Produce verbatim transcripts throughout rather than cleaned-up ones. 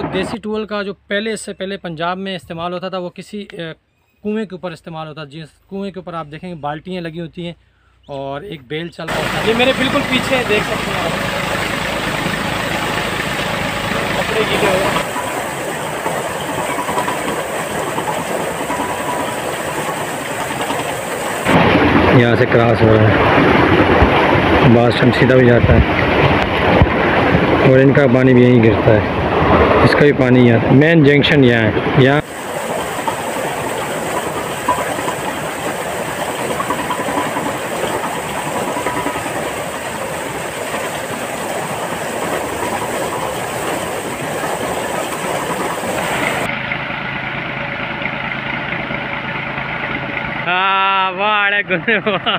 देसी टूल का जो पहले इससे पहले पंजाब में इस्तेमाल होता था वो किसी कुएं के ऊपर इस्तेमाल होता है। जिस कुएं के ऊपर आप देखेंगे बाल्टियाँ लगी होती हैं और एक बेल चल रहा होता है। ये मेरे बिल्कुल पीछे देख सकते हैं आप, कपड़े गीले हो रहे हैं। यहाँ से क्रॉस हो रहा है, बादशाह सीधा भी जाता है और इनका पानी भी यहीं गिरता है, इसका भी पानी यहाँ। मेन जंक्शन यहाँ है। यहाँ हाँ वाह गुने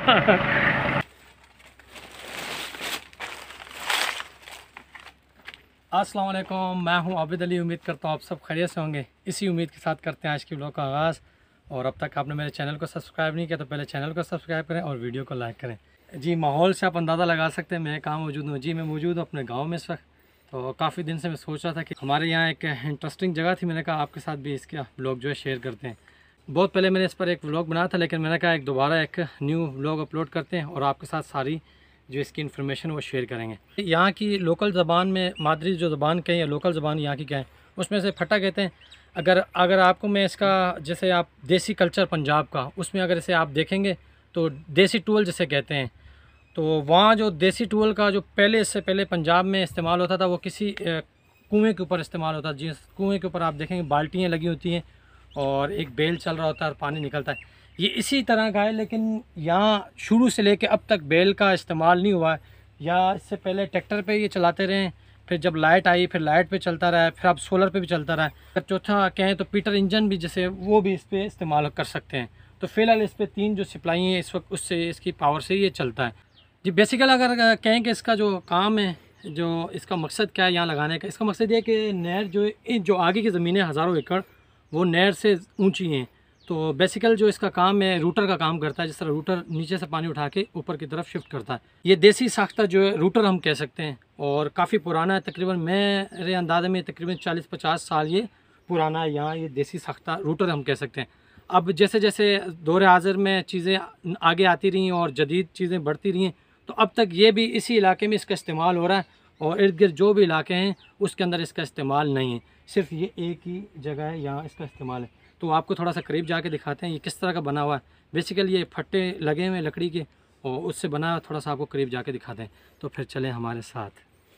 अस्सलाम वालेकुम, मैं हूं आबिद अली। उम्मीद करता हूं आप सब खैरियत से होंगे। इसी उम्मीद के साथ करते हैं आज की व्लॉग का आगाज़। और अब तक आपने मेरे चैनल को सब्सक्राइब नहीं किया तो पहले चैनल को सब्सक्राइब करें और वीडियो को लाइक करें। जी, माहौल से आप अंदाज़ा लगा सकते हैं मैं कहाँ मौजूद हूँ। जी, मैं मौजूद हूँ अपने गाँव में इस वक्त। तो काफ़ी दिन से मैं सोच रहा था कि हमारे यहाँ एक इंटरेस्टिंग जगह थी, मैंने कहा आपके साथ भी इसका व्लॉग जो है शेयर करते हैं। बहुत पहले मैंने इस पर एक व्लॉग बनाया था, लेकिन मैंने कहा एक दोबारा एक न्यू व्लॉग अपलोड करते हैं और आपके साथ सारी जो इसकी इन्फॉर्मेशन वो शेयर करेंगे। यहाँ की लोकल ज़बान में मादरी जो ज़बान कहें या लोकल ज़बान यहाँ की कहें, उसमें से फटा कहते हैं। अगर अगर आपको मैं इसका जैसे आप देसी कल्चर पंजाब का, उसमें अगर इसे आप देखेंगे तो देसी टूल जिसे कहते हैं, तो वहाँ जो देसी टूल का जो पहले इससे पहले पंजाब में इस्तेमाल होता था वो किसी कुएँ के ऊपर इस्तेमाल होता है। जिस कुएँ के ऊपर आप देखेंगे बाल्टियाँ लगी होती हैं और एक बेल चल रहा होता है और पानी निकलता है। ये इसी तरह का है, लेकिन यहाँ शुरू से लेके अब तक बेल का इस्तेमाल नहीं हुआ है। या इससे पहले ट्रैक्टर पे ये चलाते रहे, फिर जब लाइट आई फिर लाइट पे चलता रहा है, फिर अब सोलर पे भी चलता रहा है। अगर चौथा कहें तो पीटर इंजन भी जैसे वो भी इस पर इस्तेमाल कर सकते हैं। तो फ़िलहाल इस पर तीन जो सप्लाई हैं इस वक्त उससे इसकी पावर से ये चलता है। जी, बेसिकल अगर कहें कि इसका जो काम है, जो इसका मकसद क्या है यहाँ लगाने का, इसका मकसद ये है कि नहर जो जो आगे की ज़मीनें हज़ारों एकड़ वो नहर से ऊंची हैं। तो बेसिकल जो इसका काम है रूटर का काम करता है। जिस तरह रूटर नीचे से पानी उठा के ऊपर की तरफ शिफ्ट करता है, ये देसी साख्ता जो है रूटर हम कह सकते हैं और काफ़ी पुराना है। तकरीबन मेरे अंदाजे में तकरीबन चालीस पचास साल ये पुराना है यहाँ। ये देसी साख्ता रूटर हम कह सकते हैं। अब जैसे जैसे दौर हाज़िर में चीज़ें आगे आती रही और जदीद चीज़ें बढ़ती रही, तो अब तक ये भी इसी इलाके में इसका इस्तेमाल हो रहा है और इर्द गिर्द जो भी इलाके हैं उसके अंदर इसका इस्तेमाल नहीं है। सिर्फ ये एक ही जगह है यहाँ इसका इस्तेमाल है। तो आपको थोड़ा सा करीब जाके दिखाते हैं ये किस तरह का बना हुआ है। बेसिकली ये फट्टे लगे हुए हैं लकड़ी के और उससे बना हुआ, थोड़ा सा आपको करीब जाके दिखाते हैं। तो फिर चलें हमारे साथ।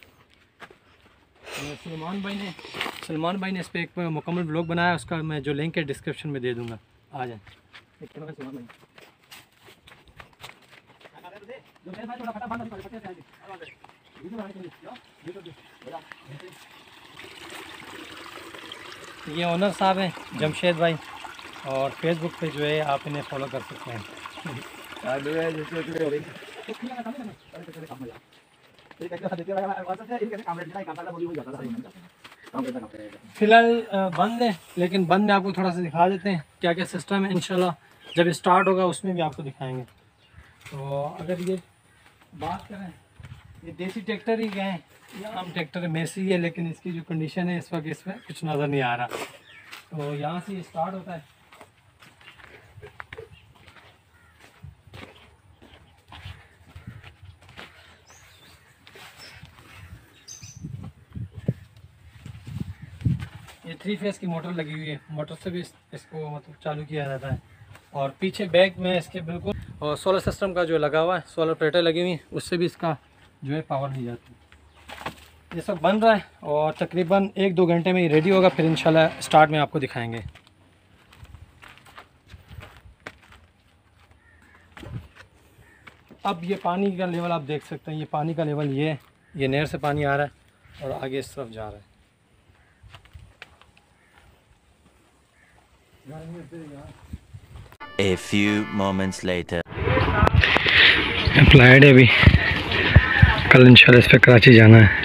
सलमान भाई ने सलमान भाई ने इस पर एक मुकम्मल ब्लॉग बनाया है, उसका मैं जो लिंक है डिस्क्रिप्शन में दे दूँगा। आ जाए। ये ओनर साहब हैं जमशेद भाई, और फेसबुक पे जो है आप इन्हें फॉलो कर सकते हैं। फिलहाल बंद है, लेकिन बंद में आपको थोड़ा सा दिखा देते हैं क्या क्या सिस्टम है। इंशाल्लाह जब स्टार्ट होगा उसमें भी आपको दिखाएंगे। तो अगर ये बात करें, ये देसी ट्रैक्टर ही गए, आम ट्रैक्टर मेसी है, लेकिन इसकी जो कंडीशन है इस वक्त इसमें कुछ नज़र नहीं आ रहा। तो यहाँ से ये स्टार्ट होता है। ये थ्री फेस की मोटर लगी हुई है, मोटर से भी इस, इसको मतलब चालू किया जाता है। और पीछे बैक में इसके बिल्कुल और सोलर सिस्टम का जो लगा हुआ है, सोलर प्लेटें लगी हुई हैं, उससे भी इसका जो है पावर दी जाती है। ये सब बन रहा है और तकरीबन एक दो घंटे में ये रेडी होगा, फिर इंशाल्लाह स्टार्ट में आपको दिखाएंगे। अब ये पानी का लेवल आप देख सकते हैं, ये पानी का लेवल ये ये नहर से पानी आ रहा है और आगे इस तरफ जा रहा है। A few moments later. Applied है अभी, कल इंशाल्लाह इस पर कराची जाना है।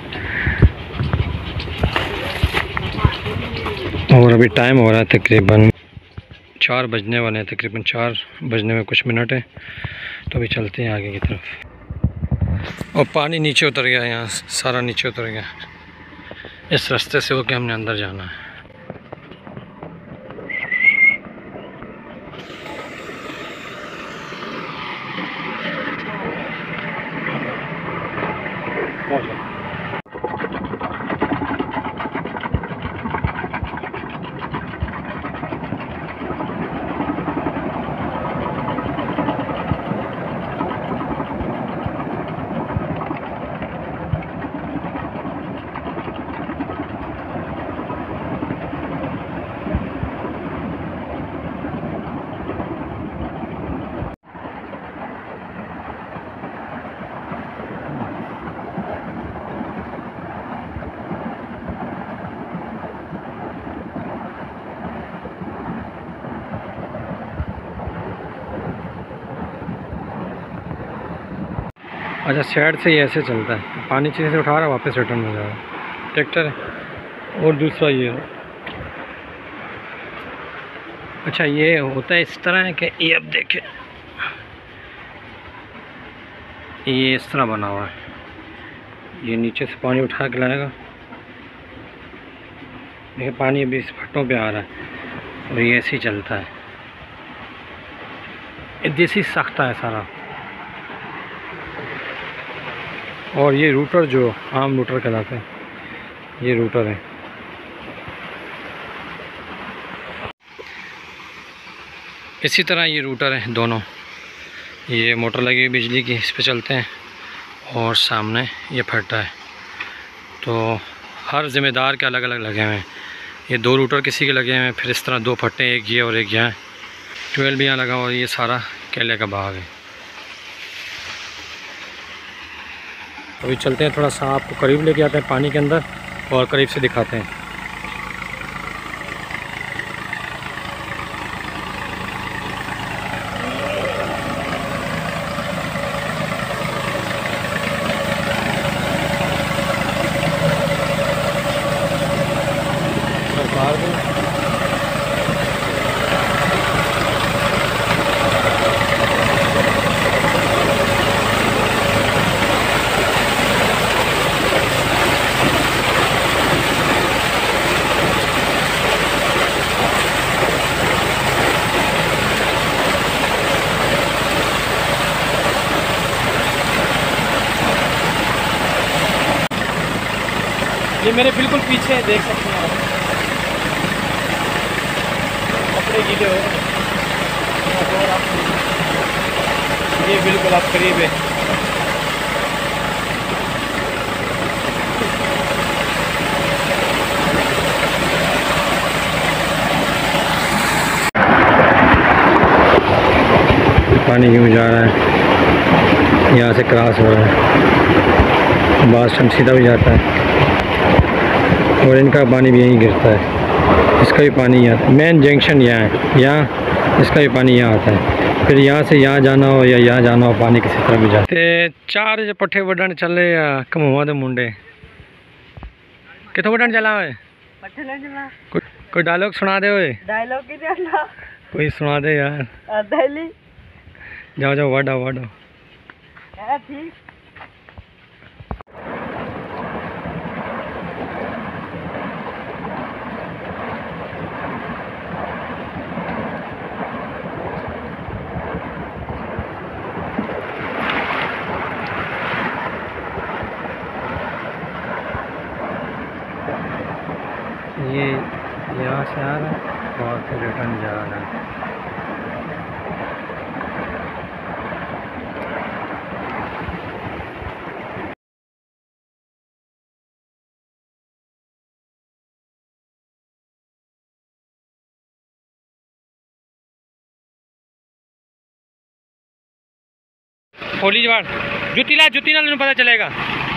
और अभी टाइम हो रहा है तकरीबन चार बजने वाले हैं, तकरीबन चार बजने में कुछ मिनट है। तो अभी चलते हैं आगे की तरफ। और पानी नीचे उतर गया, यहाँ सारा नीचे उतर गया। इस रास्ते से होके हमने अंदर जाना है। अच्छा, साइड से ही ऐसे चलता है, पानी नीचे से उठा रहा है वापस रिटर्न हो जा रहा है ट्रैक्टर है। और दूसरा ये है, अच्छा ये होता है इस तरह है कि ये अब देखे, ये इस तरह बना हुआ है, ये नीचे से पानी उठा के लाएगा। देखिए पानी अभी इस फट्टों पे आ रहा है और ये ऐसे ही चलता है। ये देसी सख्ता है सारा। और ये रूटर जो आम रूटर कहलाते हैं, ये रूटर है। इसी तरह ये रूटर है दोनों, ये मोटर लगी हुई बिजली की, इस पे चलते हैं और सामने ये फट्टा है। तो हर ज़िम्मेदार के अलग अलग लगे हुए हैं। ये दो रूटर किसी के लगे हुए हैं, फिर इस तरह दो फट्टे, एक ये और एक यहाँ। ट्वेल्व यहाँ लगा हुआ, ये सारा केले का बाग है। अभी चलते हैं, थोड़ा सा आपको करीब लेके आते हैं पानी के अंदर और करीब से दिखाते हैं। ये मेरे बिल्कुल पीछे देख सकते हैं आप, कपड़े गीले हो रहे, ये बिल्कुल आप करीब है। पानी यूँ जा रहा है, यहाँ से क्रॉस हो रहा है, बास हम सीधा भी जाता है और इनका पानी भी यहीं गिरता है। इसका भी पानी यहाँ, मेन जंक्शन यहाँ है, यहाँ इसका भी पानी यहाँ आता है। फिर यहाँ से यहाँ जाना हो या यहाँ जाना हो, पानी किसी तरह भी जाते। चार जो पट्ठे वडन चले या कम हुआ दे मुंडे कितों वडन चला है, कोई कोई डायलॉग सुना दे। ओए डायलॉग की चला, कोई सुना दे यार। दिल्ली जाओ जाओ वाडो वाडो। ठीक ये यहाँ से आ रहा है और फिर रिटर्न जा रहा है। खोली जवार जुती ला, जुती ना पता चलेगा,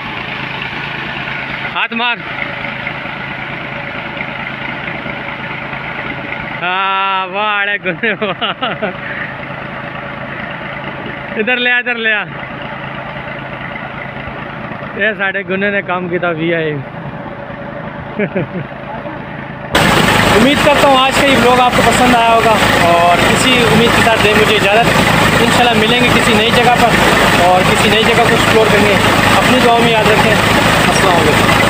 हाथ मार। हाँ वाह, इधर ले आ, इधर ले आ। ये साढ़े गुन्ने ने काम किया भी आई। उम्मीद करता हूँ आज का ये ब्लॉग आपको पसंद आया होगा और इसी उम्मीद के साथ दे मुझे इजाज़त। इंशाल्लाह मिलेंगे किसी नई जगह पर और किसी नई जगह को एक्सप्लोर करेंगे। अपनी दुआ में याद रखें। अस्सलाम वालेकुम।